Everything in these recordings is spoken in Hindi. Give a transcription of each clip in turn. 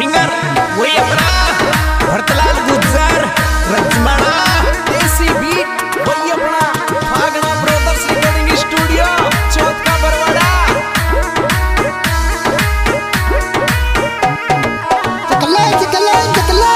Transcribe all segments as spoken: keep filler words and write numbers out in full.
सिंगर वही अपना भरतलाल गुज्जर रजमाना देसी बीट वही अपना Phagna brothers recording studio Chauth का बरवाड़ा। चकले चकले चकले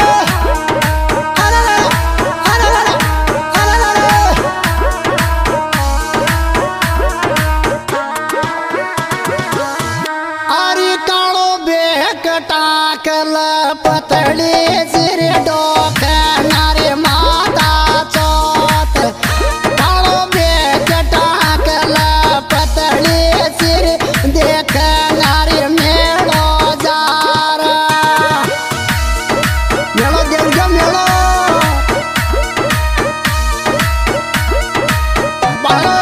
टाकल पतली सिर डोक नारे माता चौथ कालो बेक टाकल पतली सिर देख नारे मेलो जार मेलो देवगा मेलो बालो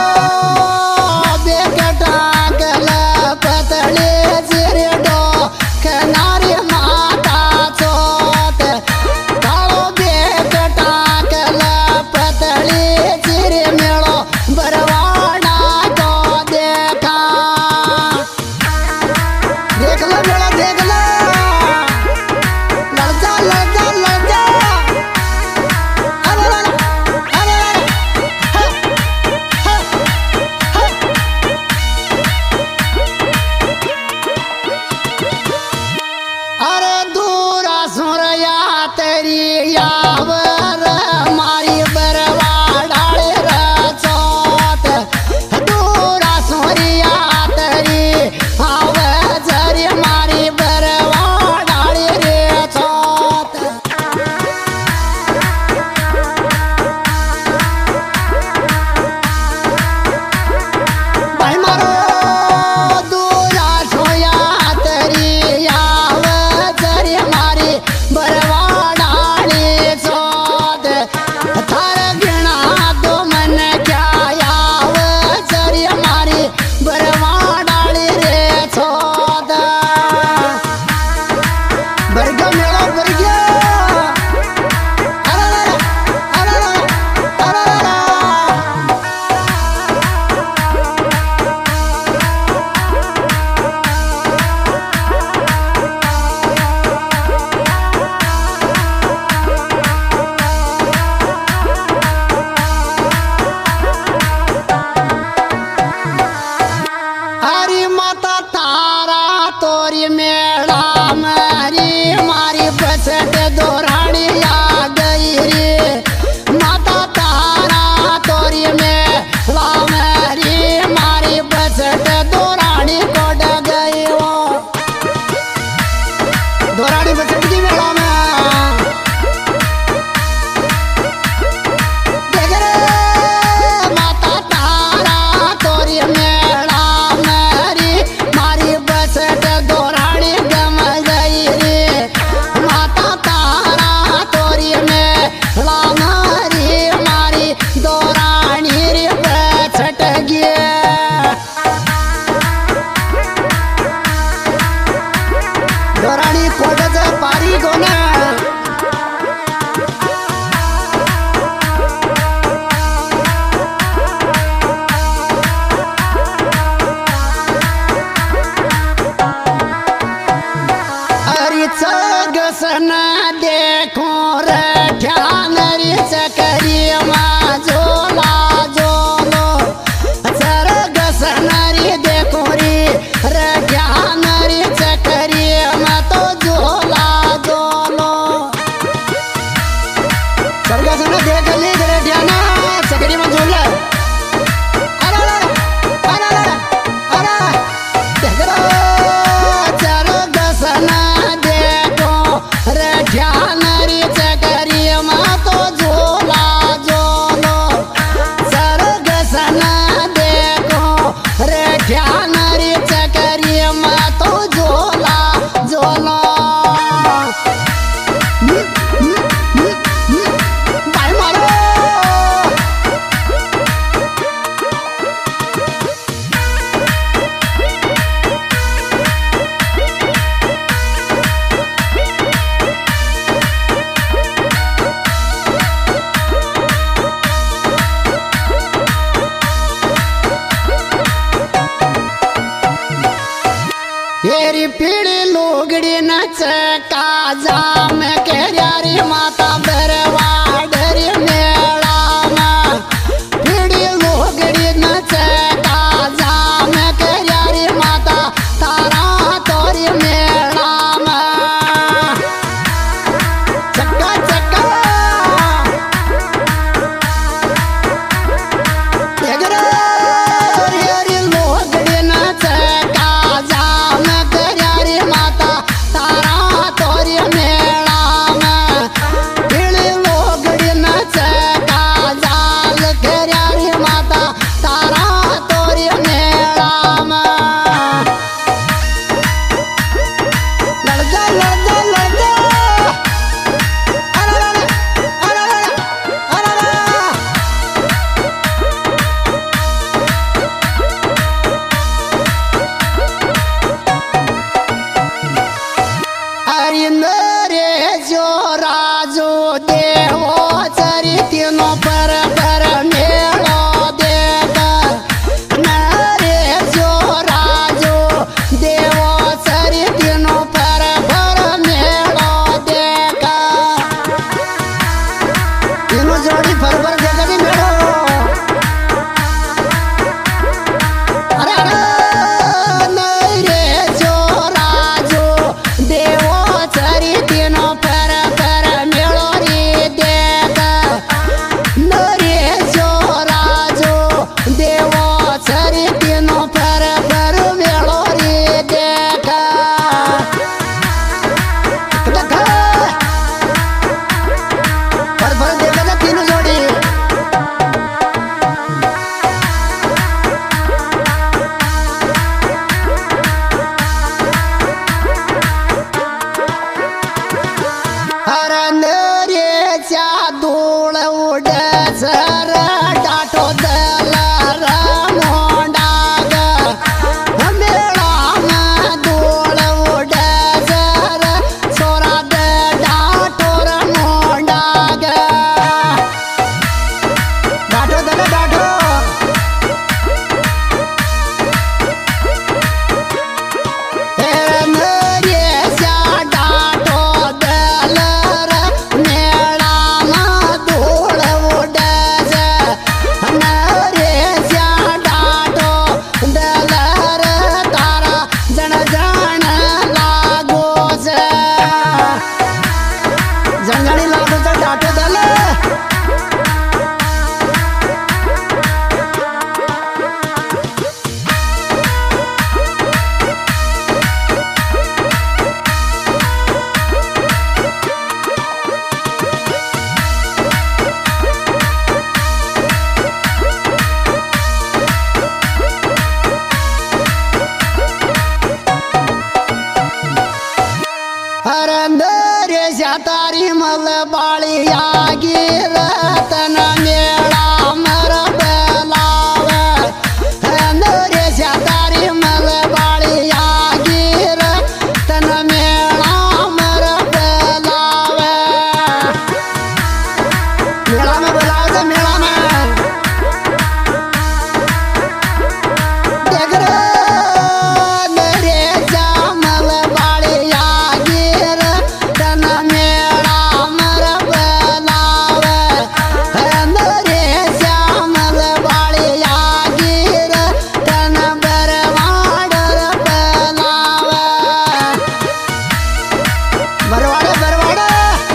बेक टाकल पतली सिर नारी माता चौथ कालो बेक टाकल पतली सिर मेलो बरवाड़ा को देखा देख लो मेलो देख लो लड़ जा लड़ जा लड़ जा अरे अरे अरे दूरा सुरया तेरी यावर मारी बरवाड़ाड़े रचौत दूरा सुरिया तेरी आवजरी मारी बरवाड़ाड़े रे चौथ भाई मारो दूरा सोया तेरी बरवाड़ाड़ी चौथ थार गिना दो मन क्या याव चरी मारी बरवाड़ाड़ी रे चौथ बरग मेलो बरग तोरी मेला मारी मारी बसट दोराड़ी आ गई रे माता तारा तोरी मेला मारी मारी बसट दोराड़ी कोड गई वो दोराड़ी बसट की मेला में देख रे माता तारा तोरी मेला मारी मारी बसट दोराणी कोटच पारी कोण अरे चगसन देखो रठ्या नरी चकरी मा झोला झोलो चरगसन री देखो री रठ्या नरी चकरी तो झोला झोलो सरगसन देख ली रठ्याना चकरी मा झोला अरे अरे अरे देख रो चरगसन देखो रठ्या नाच काजा में के यारी माता बरवा डरी मेला में पीड़ी लोगड़ी नाच काजा में के यारी माता तारा तोरी मेला में चक्का चक्का देगरा यारी लोगड़ी नाच काजा में के यारी माता तारा तोरी मेला में पीड़ी लोगड़ी नाच काजा के यारी माता तारा तोरी मेला में लड़ जा लड़ जा लड़ जा अरे अरे अरे अरे अरे नरे जो राजो देवो चरी तीनों पर पर मेलो देकर नरे जो राजो देवो चरी तीनों पर पर मेलो देकर तीनों जोड़ी पर पर देकर ही मेलो अरे अरे नरे जो राजो देवो चरी तीनों पर पर मेलो रे देकर नरे जो राजो देवो चरी तीनों पर पर मेलो रे देकर देखा पर पर देखा था तीनों जोड़ी अरे नरे चा धूळ उड सर डाटो दलर मोंडाग मेळा में धूळ उड सर सोरा डाटोर मोंडाग डाटो दल डाटो नरे चा डाटो दलर मेळा में धूळ उड नरे चा डाटो दलर तारा जण जण लागो जणजणी लागो डाटो दल अरे नरे तारी मल बाली आगी रतन मेला मर बेलावे नरे तारी मल बाली आगी रतन मेला मर बेलावे मेला में बेलावे तो मेला में देख रे नरे मल बाली आगी रतन मेला मर बेलावे नरे मल बाली आगी रतन बरवाडर बेलावे बरवाडे बरवाडे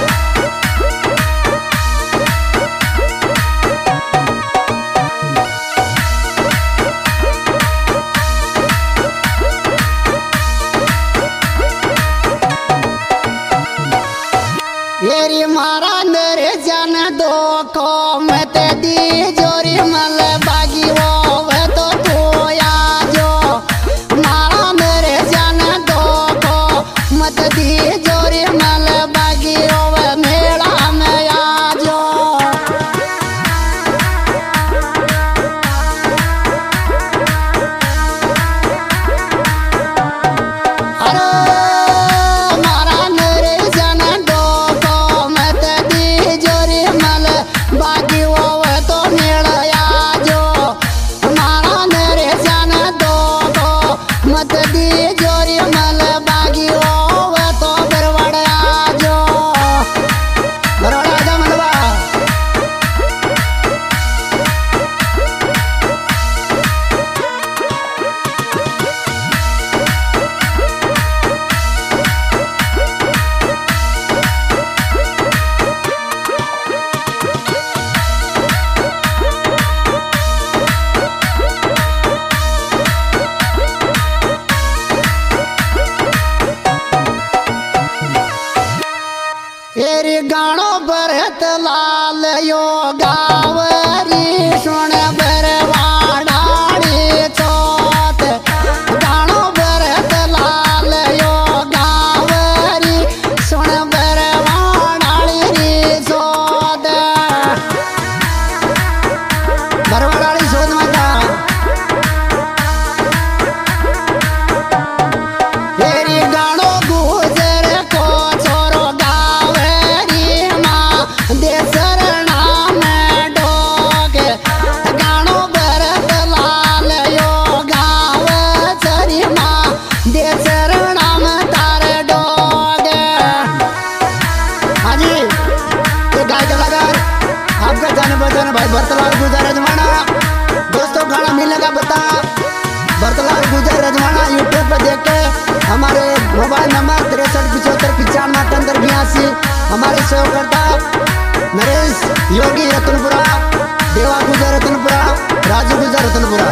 येरी मारा नरे जन दो को मत दी जोरी मल बागी वो वे तो तू या जो मारा नरे जन दो को मत दी जोरी मल बागी वो वे मेला में या जो अरे मारा नरे जन दो को मत एरी गाणो भरत लाल यो गावरी सुन बरवाड़ी चौथ गाणो भरत लाल यो गावरी सुन बरवाड़ी चौथ बरवाड़ी चौथ माता एरी गाणो गुजर को छोरो गावरी मां देसर नाम डोग गाणो भरत लाल यो गाव चरी मां देसर नाम तार डोग। हाँ जी ये गाय कलाकार आपका जाने पहचाने भाई भरतलाल गुजर रजवाड़ा। दोस्तों गाना मिलेगा बता भरतलाल गुजर रजवाड़ा यूट्यूब पे देख के हमारे मोबाइल नंबर तिरसठ पिछहत्तर पिचानवे अठहत्तर बयासी हमारे सहयोगकर्ता नरेश योगी रतनपुरा, देवा गुजर रतनपुरा, राजू गुजर रतनपुरा।